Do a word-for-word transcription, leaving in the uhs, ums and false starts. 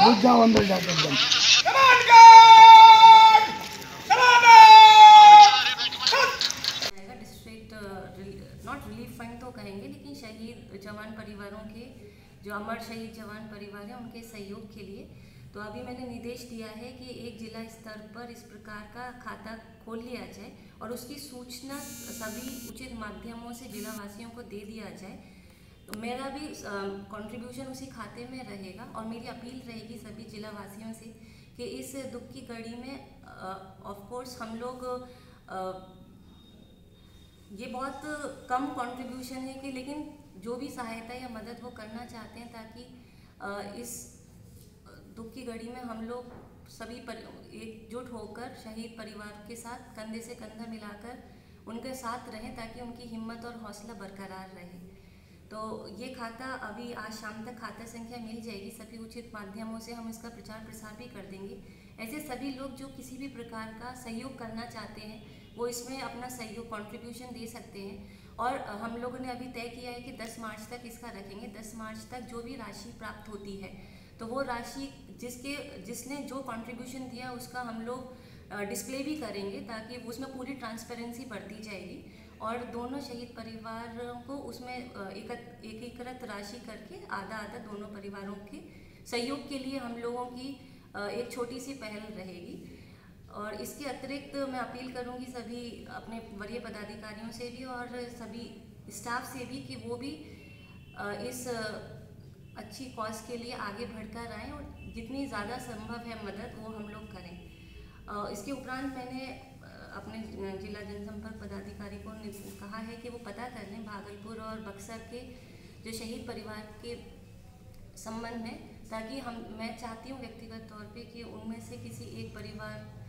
घुस जाओ अंदर जाकर एकदम। डिस्ट्रिक्ट नॉट रिलीफ फंड तो कहेंगे, लेकिन शहीद जवान परिवारों के जो अमर शहीद जवान परिवार हैं उनके सहयोग के लिए। तो अभी मैंने निर्देश दिया है कि एक जिला स्तर पर इस प्रकार का खाता खोल लिया जाए और उसकी सूचना सभी उचित माध्यमों से जिलावासियों को दे दिया जाए। तो मेरा भी कंट्रीब्यूशन उसी खाते में रहेगा और मेरी अपील रहेगी सभी जिलावासियों से कि इस दुख की घड़ी में ऑफ कोर्स हम लोग आ, ये बहुत कम कंट्रीब्यूशन है कि लेकिन जो भी सहायता या मदद वो करना चाहते हैं ताकि आ, इस दुख की घड़ी में हम लोग सभी पर एकजुट होकर शहीद परिवार के साथ कंधे से कंधा मिलाकर उनके साथ रहें ताकि उनकी हिम्मत और हौसला बरकरार रहे। तो ये खाता अभी आज शाम तक खाता संख्या मिल जाएगी, सभी उचित माध्यमों से हम इसका प्रचार प्रसार भी कर देंगे। ऐसे सभी लोग जो किसी भी प्रकार का सहयोग करना चाहते हैं वो इसमें अपना सहयोग कंट्रीब्यूशन दे सकते हैं। और हम लोगों ने अभी तय किया है कि दस मार्च तक इसका रखेंगे। दस मार्च तक जो भी राशि प्राप्त होती है तो वो राशि जिसके जिसने जो कंट्रीब्यूशन दिया उसका हम लोग डिस्प्ले भी करेंगे ताकि उसमें पूरी ट्रांसपेरेंसी बढ़ती जाएगी और दोनों शहीद परिवारों को उसमें एकीकृत राशि करके आधा आधा दोनों परिवारों के सहयोग के लिए हम लोगों की एक छोटी सी पहल रहेगी। और इसके अतिरिक्त मैं अपील करूंगी सभी अपने वरीय पदाधिकारियों से भी और सभी स्टाफ से भी कि वो भी इस अच्छी कॉज के लिए आगे बढ़कर आएँ और जितनी ज़्यादा संभव है मदद वो हम लोग करें। इसके उपरांत मैंने अपने जिला जनसंपर्क पदाधिकारी को कहा है कि वो पता कर लें भागलपुर और बक्सर के जो शहीद परिवार के संबंध में, ताकि हम मैं चाहती हूँ व्यक्तिगत तौर पे कि उनमें से किसी एक परिवार